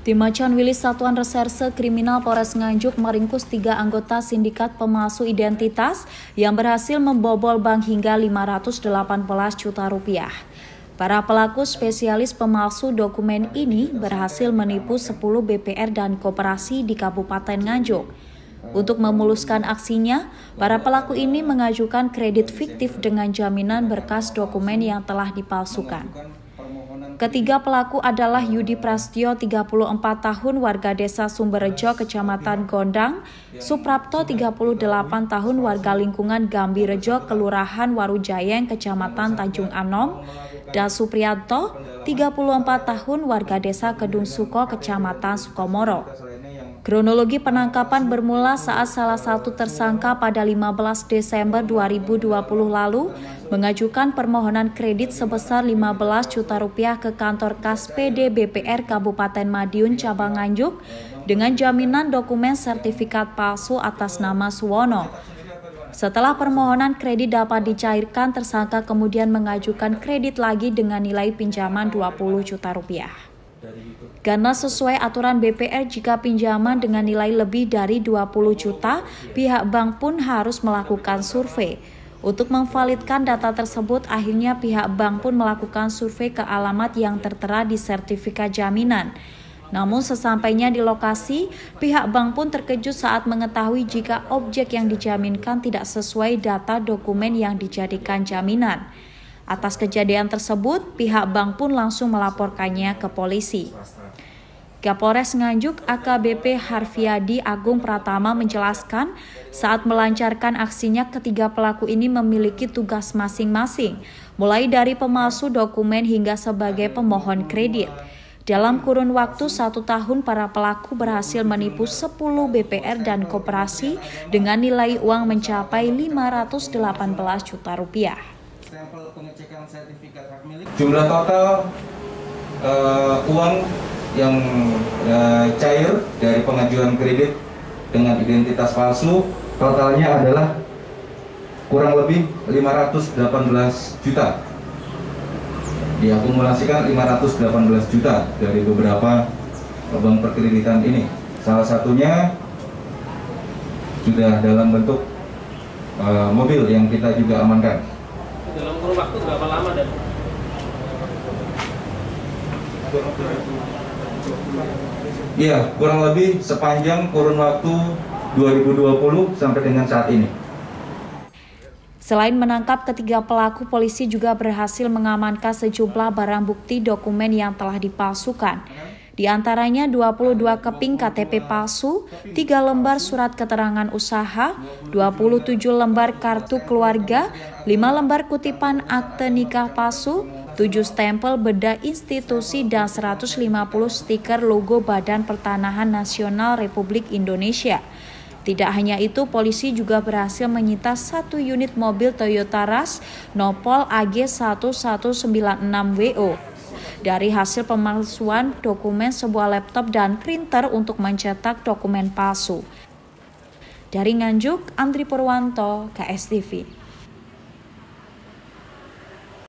Tim Macan Wilis Satuan Reserse Kriminal Polres Nganjuk meringkus 3 anggota sindikat pemalsu identitas yang berhasil membobol bank hingga 518 juta rupiah. Para pelaku spesialis pemalsu dokumen ini berhasil menipu 10 BPR dan koperasi di Kabupaten Nganjuk. Untuk memuluskan aksinya, para pelaku ini mengajukan kredit fiktif dengan jaminan berkas dokumen yang telah dipalsukan. Ketiga pelaku adalah Yudi Prastyo, 34 tahun, warga desa Sumberrejo, Kecamatan Gondang, Suprapto, 38 tahun, warga lingkungan Gambirejo, Kelurahan Warujayeng, Kecamatan Tanjung Anom, dan Supriyanto, 34 tahun, warga desa Kedung Suko, Kecamatan Sukomoro. Kronologi penangkapan bermula saat salah satu tersangka pada 15 Desember 2020 lalu mengajukan permohonan kredit sebesar 15 juta rupiah ke kantor Kas PD BPR Kabupaten Madiun Cabang Nganjuk dengan jaminan dokumen sertifikat palsu atas nama Suwono. Setelah permohonan kredit dapat dicairkan, tersangka kemudian mengajukan kredit lagi dengan nilai pinjaman 20 juta rupiah. Karena sesuai aturan BPR, jika pinjaman dengan nilai lebih dari 20 juta, pihak bank pun harus melakukan survei. Untuk memvalidkan data tersebut, akhirnya pihak bank pun melakukan survei ke alamat yang tertera di sertifikat jaminan. Namun sesampainya di lokasi, pihak bank pun terkejut saat mengetahui jika objek yang dijaminkan tidak sesuai data dokumen yang dijadikan jaminan. Atas kejadian tersebut, pihak bank pun langsung melaporkannya ke polisi. Kapolres Nganjuk AKBP Harfiadi Agung Pratama menjelaskan saat melancarkan aksinya, ketiga pelaku ini memiliki tugas masing-masing, mulai dari pemalsu dokumen hingga sebagai pemohon kredit. Dalam kurun waktu 1 tahun, para pelaku berhasil menipu 10 BPR dan koperasi dengan nilai uang mencapai 518 juta rupiah. Jumlah total uang yang cair dari pengajuan kredit dengan identitas palsu totalnya adalah kurang lebih 518 juta. Diakumulasikan 518 juta dari beberapa bank perkreditan ini. Salah satunya sudah dalam bentuk mobil yang kita juga amankan. Dalam kurun waktu berapa lama dan? Iya, kurang lebih sepanjang kurun waktu 2020 sampai dengan saat ini. Selain menangkap ketiga pelaku, polisi juga berhasil mengamankan sejumlah barang bukti dokumen yang telah dipalsukan. Di antaranya 22 keping KTP palsu, 3 lembar surat keterangan usaha, 27 lembar kartu keluarga, 5 lembar kutipan akte nikah palsu, 7 stempel beda institusi, dan 150 stiker logo Badan Pertanahan Nasional Republik Indonesia. Tidak hanya itu, polisi juga berhasil menyita 1 unit mobil Toyota Rush Nopol AG 1196WO. Dari hasil pemalsuan dokumen, sebuah laptop dan printer untuk mencetak dokumen palsu. Dari Nganjuk, Andri Purwanto, KSTV.